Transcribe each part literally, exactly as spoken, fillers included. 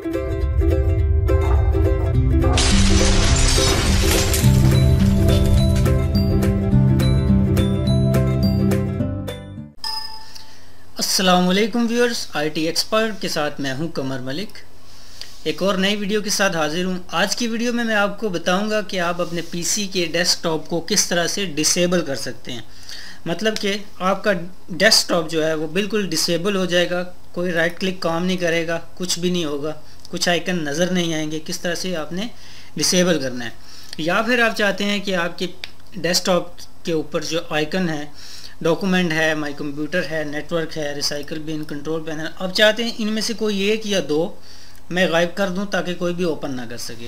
अस्सलामुअलैकुम viewers, IT expert के साथ मैं हूं कमर मलिक। एक और नई वीडियो के साथ हाजिर हूं। आज की वीडियो में मैं आपको बताऊंगा कि आप अपने पीसी के डेस्कटॉप को किस तरह से डिसेबल कर सकते हैं। मतलब कि आपका डेस्कटॉप जो है वो बिल्कुल डिसेबल हो जाएगा, कोई राइट क्लिक काम नहीं करेगा, कुछ भी नहीं होगा, कुछ आइकन नज़र नहीं आएंगे। किस तरह से आपने डिसेबल करना है। या फिर आप चाहते हैं कि आपके डेस्कटॉप के ऊपर जो आइकन है, डॉक्यूमेंट है, माई कंप्यूटर है, नेटवर्क है, रिसाइकल बिन, कंट्रोल पैनल, अब चाहते हैं इनमें से कोई एक या दो मैं गायब कर दूं ताकि कोई भी ओपन ना कर सके।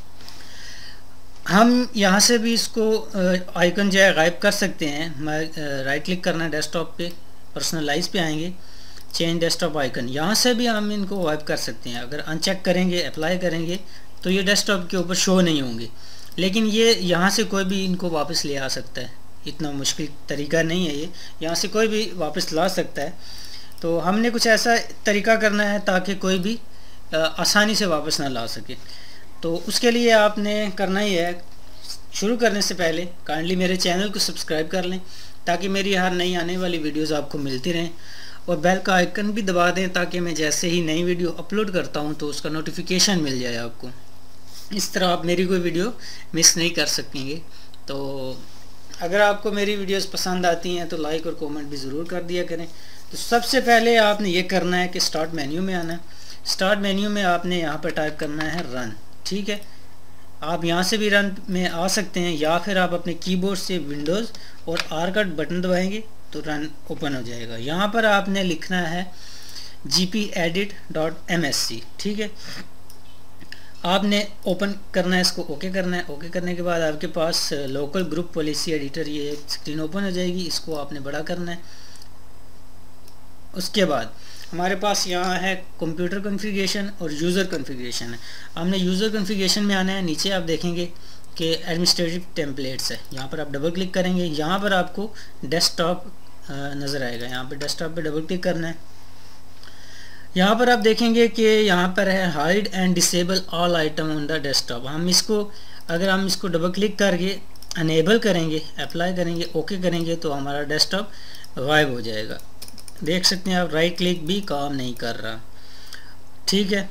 हम यहाँ से भी इसको आइकन जो है गायब कर सकते हैं। मैं राइट क्लिक करना है डेस्कटॉप पे, पर्सनलाइज पे आएंगे, चेंज डेस्कटॉप आइकन, यहाँ से भी हम इनको गायब कर सकते हैं। अगर अनचेक करेंगे, अप्लाई करेंगे तो ये डेस्कटॉप के ऊपर शो नहीं होंगे, लेकिन ये यहाँ से कोई भी इनको वापस ले आ सकता है। इतना मुश्किल तरीका नहीं है ये, यहाँ से कोई भी वापस ला सकता है। तो हमने कुछ ऐसा तरीका करना है ताकि कोई भी आसानी से वापस ना ला सके। तो उसके लिए आपने करना ही है, शुरू करने से पहले काइंडली मेरे चैनल को सब्सक्राइब कर लें ताकि मेरी हर नई आने वाली वीडियोस आपको मिलती रहें, और बेल का आइकन भी दबा दें ताकि मैं जैसे ही नई वीडियो अपलोड करता हूँ तो उसका नोटिफिकेशन मिल जाए आपको। इस तरह आप मेरी कोई वीडियो मिस नहीं कर सकेंगे। तो अगर आपको मेरी वीडियोस पसंद आती हैं तो लाइक और कमेंट भी ज़रूर कर दिया करें। तो सबसे पहले आपने ये करना है कि स्टार्ट मेन्यू में आना है। स्टार्ट मेन्यू में आपने यहाँ पर टाइप करना है रन। ठीक है, आप यहाँ से भी रन में आ सकते हैं, या फिर आप अपने कीबोर्ड से विंडोज़ और आर का बटन दबाएंगे तो रन ओपन हो जाएगा। यहाँ पर आपने लिखना है G P edit dot M S C. ठीक है, आपने ओपन करना है, इसको ओके करना है। ओके करने के बाद आपके पास लोकल ग्रुप पॉलिसी एडिटर ये एक स्क्रीन ओपन हो जाएगी, इसको आपने बड़ा करना है। उसके बाद हमारे पास यहाँ है कंप्यूटर कॉन्फ़िगरेशन और यूज़र कॉन्फ़िगरेशन है। हमने यूज़र कॉन्फ़िगरेशन में आना है। नीचे आप देखेंगे कि एडमिनिस्ट्रेटिव टेम्पलेट्स है, यहाँ पर आप डबल क्लिक करेंगे, यहाँ पर आपको डेस्कटॉप नज़र आएगा। यहाँ पर डेस्कटॉप पर डबल क्लिक करना है। यहाँ पर आप देखेंगे कि यहाँ पर है hide and disable all item on the desktop. हम इसको अगर हम इसको डबल क्लिक करके अनेबल करेंगे, अप्लाई करेंगे, ओके करेंगे तो हमारा डेस्कटॉप गायब हो जाएगा। देख सकते हैं आप, राइट क्लिक भी काम नहीं कर रहा। ठीक है,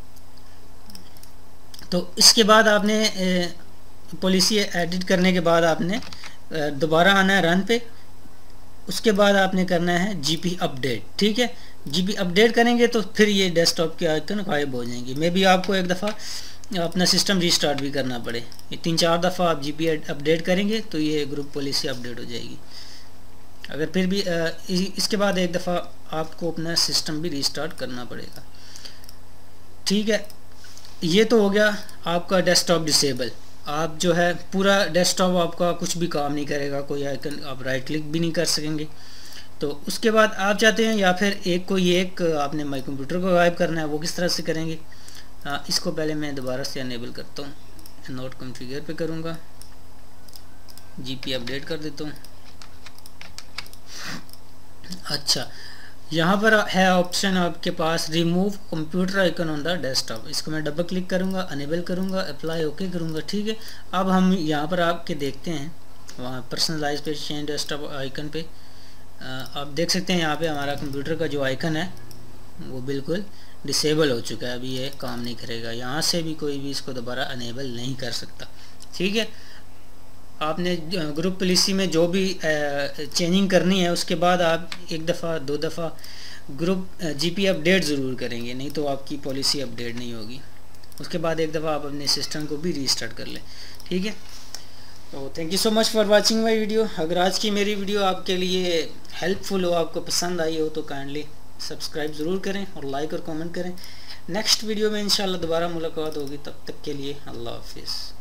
तो इसके बाद आपने पॉलिसी एडिट करने के बाद आपने दोबारा आना है रन पे। उसके बाद आपने करना है जीपी अपडेट। ठीक है, जीपी अपडेट करेंगे तो फिर ये डेस्कटॉप के आइकन गायब हो जाएंगे। मे बी आपको एक दफ़ा अपना सिस्टम रीस्टार्ट भी करना पड़े। ये तीन चार दफ़ा आप जीपी अपडेट करेंगे तो ये ग्रुप पॉलिसी अपडेट हो जाएगी। अगर फिर भी आ, इसके बाद एक दफ़ा आपको अपना सिस्टम भी रीस्टार्ट करना पड़ेगा। ठीक है, ये तो हो गया आपका डेस्कटॉप डिसेबल। आप जो है पूरा डेस्कटॉप आपका कुछ भी काम नहीं करेगा, कोई आइकन आप राइट क्लिक भी नहीं कर सकेंगे। तो उसके बाद आप चाहते हैं या फिर एक कोई एक आपने माई कंप्यूटर को गायब करना है, वो किस तरह से करेंगे। आ, इसको पहले मैं दोबारा से अनेबल करता हूँ, नोट कॉन्फ़िगर पे करूँगा, जीपी अपडेट कर देता हूँ। अच्छा, यहाँ पर है ऑप्शन आपके पास remove computer icon on the desktop. इसको मैं डबल क्लिक करूँगा, अनेबल करूँगा, अप्लाई ओके करूँगा। ठीक है, अब हम यहाँ पर आपके देखते हैं वहाँ पर्सनलाइज पे चेंज डेस्कटॉप आइकन पे आप देख सकते हैं यहाँ पे हमारा कंप्यूटर का जो आइकन है वो बिल्कुल डिसेबल हो चुका है। अभी ये काम नहीं करेगा, यहाँ से भी कोई भी इसको दोबारा अनेबल नहीं कर सकता। ठीक है, आपने ग्रुप पॉलिसी में जो भी चेंजिंग करनी है उसके बाद आप एक दफ़ा दो दफ़ा ग्रुप जीपी अपडेट ज़रूर करेंगे, नहीं तो आपकी पॉलिसी अपडेट नहीं होगी। उसके बाद एक दफ़ा आप अपने सिस्टम को भी रीस्टार्ट कर लें। ठीक है, तो thank you so much for watching my video. अगर आज की मेरी वीडियो आपके लिए हेल्पफुल हो, आपको पसंद आई हो तो काइंडली सब्सक्राइब ज़रूर करें और लाइक और कमेंट करें। नेक्स्ट वीडियो में इंशाल्लाह दोबारा मुलाकात होगी, तब तक के लिए अल्लाह हाफिज़।